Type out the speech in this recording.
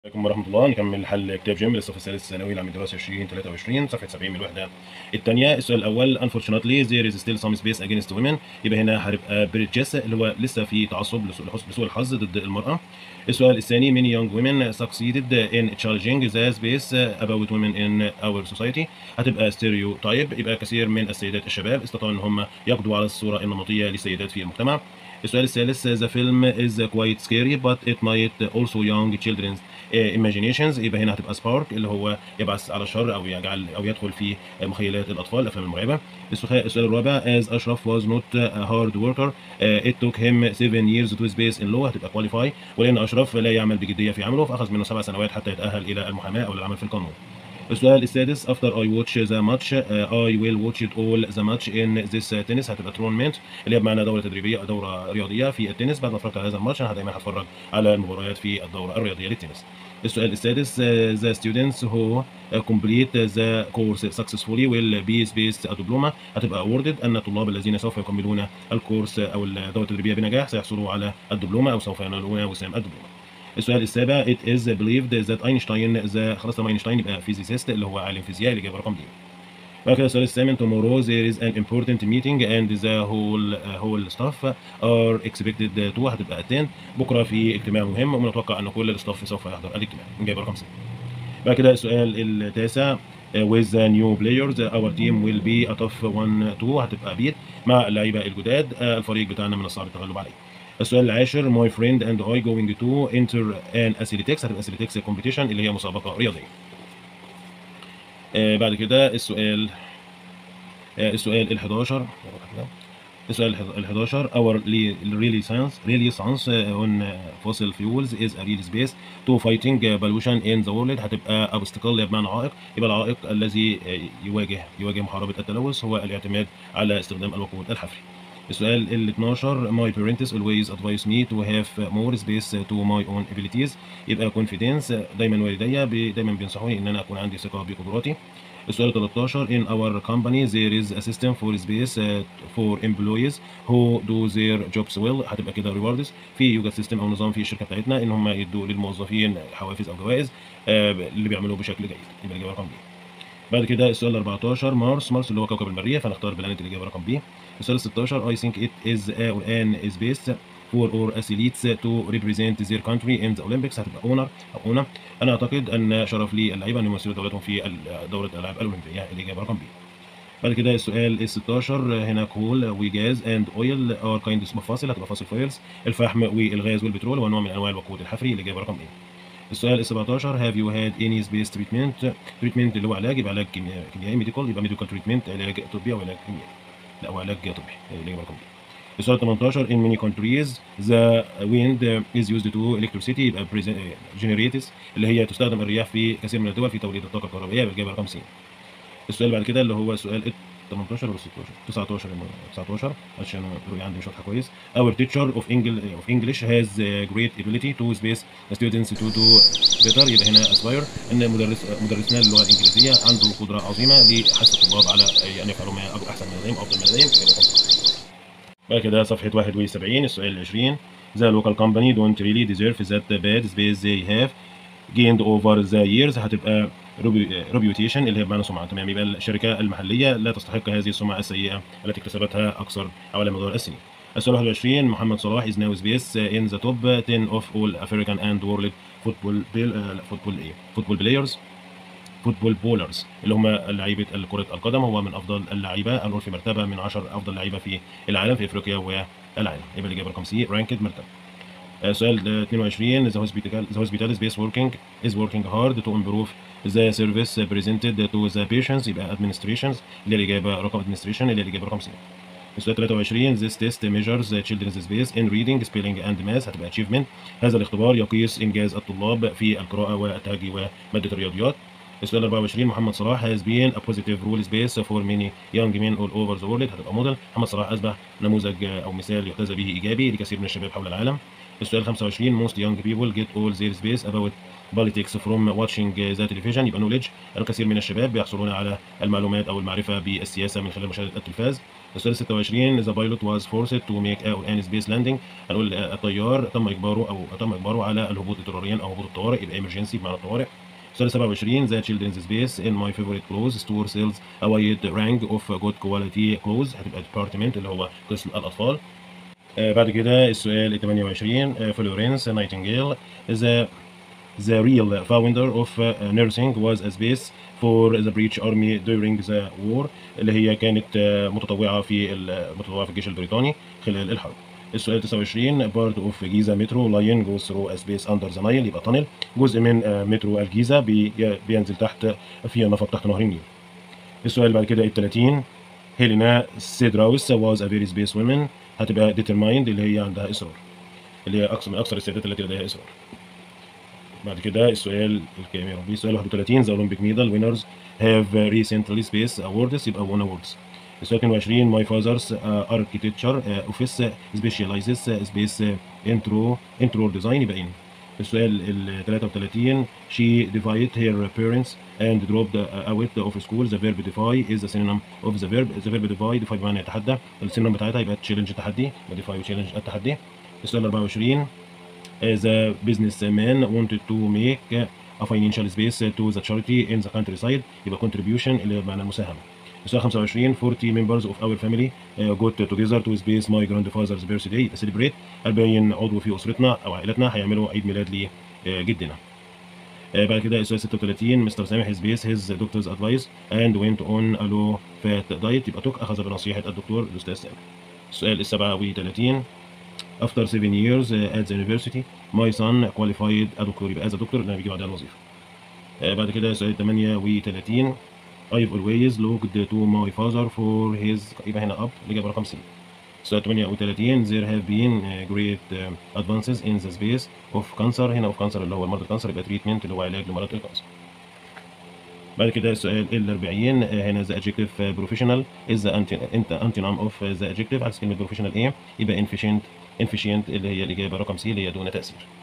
عليكم ورحمة الله. نكمل حل كتاب جيم للصف الثالث الثانوي لعام الدراسي 2023 صفحة 70 من الوحدة الثانية. السؤال الأول unfortunately there is still some space against women. يبقى هنا هتبقى بريتشيس اللي هو لسه في تعصب لسوء الحظ ضد المرأة. السؤال الثاني many young women succeeded in challenging the space about women in our society. هتبقى stereotype، يبقى كثير من السيدات الشباب استطاعوا ان هم يقضوا على الصورة النمطية للسيدات في المجتمع. السؤال الثالث the film is quite scary but it might also young children's imaginations. يبقى هنا هتبقى سبارك اللي هو يبعث على الشر او يجعل او يدخل في مخيلات الاطفال الافلام المرعبه. السؤال الرابع as اشرف was not a hard worker it took him 7 years to space in law. هتبقى qualify، ولان اشرف لا يعمل بجديه في عمله فاخذ منه 7 سنوات حتى يتاهل الى المحاماه او للعمل في القانون. السؤال السادس after I watch the match I will watch it all the match in this tennis. هتبقى tournament اللي هي بمعنى دوره تدريبيه او دوره رياضيه في التنس. بعد ما اتفرجت على هذا الماتش انا دايما هتفرج على المباريات في الدوره الرياضيه للتنس. السؤال السادس the students who complete the course successfully will be spaced a diploma. هتبقى awarded أن الطلاب الذين سوف يكملون الكورس أو الدورة التدريبية بنجاح سيحصلوا على الدبلومة أو سوف ينالون وسام الدبلومة. السؤال السابع it is believed that Einstein خلاص طالما اينشتاين يبقى physicist اللي هو عالم فيزياء، الإجابة رقم دي. بعد كده السؤال الثامن tomorrow there is an important meeting and the whole staff are expected to. هتبقى attend. بكره في اجتماع مهم ومنتوقع ان كل الاستاف سوف يحضر الاجتماع، الإجابة رقم 6. بعد كده السؤال التاسع with the new players our team will be a tough one to. هتبقى beat مع اللعيبه الجداد الفريق بتاعنا من الصعب التغلب عليه. السؤال العاشر my friend and I going to enter an athletics. هتبقى athletics competition اللي هي مسابقه رياضيه. بعد كده السؤال ال 11 السؤال ال 11 our renaissance on fossil fuels is a real space to fighting pollution in the world. هتبقى obstacle بمعنى عائق، يبقى العائق الذي يواجه محاربة التلوث هو الاعتماد على استخدام الوقود الحفري. السؤال ال 12 my parents always advise me to have more space to my own abilities. يبقى confidence دايما والدي دايما بينصحوني ان انا اكون عندي ثقة بقدراتي. السؤال 13 in our company there is a system for space for employees who do their jobs well. هتبقى كده rewards. يوجد سيستم او نظام في الشركه بتاعتنا ان هم يدوا للموظفين حوافز او جوائز اللي بيعملوه بشكل جيد، يبقى الاجابه رقم بي. بعد كده السؤال 14 مارس اللي هو كوكب المريخ، فنختار بلانت، الاجابه رقم بي. السؤال 16 I think it is an space for our athletes to represent their country in the Olympics. هتبقى اونر او اونا. انا اعتقد ان شرف لي اللعيبه ان يمثلوا دولتهم في دوره الالعاب الاولمبيه، الاجابه رقم بي. بعد كده السؤال ال 16 هنا كول وجاز اند اويل ار كايند اوف فاصل. هتبقى فاصل فويلز. الفحم والغاز والبترول هو نوع من انواع الوقود الحفري، الاجابه رقم ايه. السؤال ال 17 هاف يو هاد اني سبيس تريتمنت اللي هو علاج، يبقى علاج كيميائي ميديكال، يبقى ميديكال تريتمنت علاج طبي او علاج كيميائي، لا هو علاج طبي، الاجابه رقم ايه. السؤال 18 in many countries the wind is used to electricity، يبقى generators اللي هي تستخدم الرياح في كثير من الدول في توليد الطاقه الكهربائيه، الاجابه رقم سي. السؤال بعد كده اللي هو سؤال 18 ولا 16 19 عشان الرؤيه عندي مش واضحه كويس. Our teacher of English has great ability to space students to do better. يبقى هنا aspire ان مدرسنا للغه الانجليزيه عنده قدره عظيمه لحث الطلاب على ان يفعلوا ما احسن من لديهم، افضل من لديهم. بعد كده صفحه 71 السؤال 20 the local company don't really deserve that bad space they have gained over the years. هتبقى reputation اللي هي بمعنى سمعة، تمام. يبقى الشركة المحلية لا تستحق هذه السمعة السيئة التي اكتسبتها أكثر على مدار السنين. السؤال 21 محمد صلاح is now space in the top 10 of all African and world football bowlers اللي هم لعيبة كرة القدم. هو من أفضل اللعيبة، هنقول في مرتبة من 10 أفضل لعيبة في العالم في أفريقيا والعالم، يبقى الإجابة رقم سي ranked مرتبة. سؤال 22 the hospital is working hard to improve the service presented to the patients، يبقى administrations اللي هي الإجابة رقم administration اللي هي الإجابة رقم سي. السؤال 23 this test measures children's space in reading spelling and math. هتبقى achievement. هذا الاختبار يقيس إنجاز الطلاب في القراءة والتهجي ومادة الرياضيات. السؤال 24 محمد صلاح has been a positive role space for many young men all over the world. هتبقى موديل. محمد صلاح أصبح نموذج أو مثال يحتذى به إيجابي لكثير من الشباب حول العالم. السؤال 25 most young people get all their space about politics from watching the television يبقى knowledge. الكثير من الشباب بيحصلون على المعلومات أو المعرفة بالسياسة من خلال مشاهدة التلفاز. السؤال 26 the pilot was forced to make an space landing. هنقول الطيار تم إجباره على الهبوط اضطراريا أو هبوط الطوارئ يبقى emergency بمعنى الطوارئ. السؤال 27 the children's space in my favorite clothes store sells a wide range of good quality clothes. هتبقى department اللي هو قسم الأطفال. بعد كده السؤال 28 فلورنس نايتنجيل the real founder of nursing was a space for the British Army during the war اللي هي كانت متطوعة في الجيش البريطاني خلال الحرب. السؤال 29 part of Giza metro line goes through a space under the Nile يبقى تانل جزء من مترو الجيزة بينزل تحت في نفق تحت نهر النيل. السؤال اللي بعد كده 30 هيلينا سيدراوس was a very space woman. هتبقى determined اللي هي عندها إصرار اللي هي من أكثر السيدات التي لديها إصرار. بعد كده السؤال الكام يا ربي؟ السؤال 31 the Olympic medal winners have recently space awards يبقى won awards. السؤال 22 my father's architecture office specializes space intro design يبقى in. السؤال ال 33 she defied her parents and dropped out of school. the verb defy is the synonym of the verb defy بمعنى يتحدى. السينونيم بتاعتها يبقى challenge تحدي defy و challenge التحدي. السؤال 24 the businessman wanted to make a financial space to the charity in the countryside يبقى contribution اللي بمعنى المساهمة. السؤال 25 40 members of our family got together to space my grandfather's birthday celebrate. 40 عضو في أسرتنا أو عائلتنا هيعملوا عيد ميلاد لجدنا. بعد كده السؤال 36 مستر سامح سبيس his doctor's advice and went on a low fat diet يبقى توك أخذ بنصيحة الدكتور الأستاذ سامح. السؤال 37 after 7 years at the university my son qualified a doctor يبقى as a doctor اللي بيجي بعدها الوظيفة. بعد كده السؤال 38 I've always looked to my father for his يبقى هنا up الإجابة رقم C. السؤال 38 there have been great advances in the space of cancer. هنا of cancer اللي هو مرض الكانسر يبقى treatment اللي هو علاج لمرض الكانسر. بعد كده السؤال ال 40 هنا the adjective professional is the antonym of the adjective عكس كلمة professional ايه؟ يبقى inefficient اللي هي الإجابة رقم C اللي هي دون تأثير.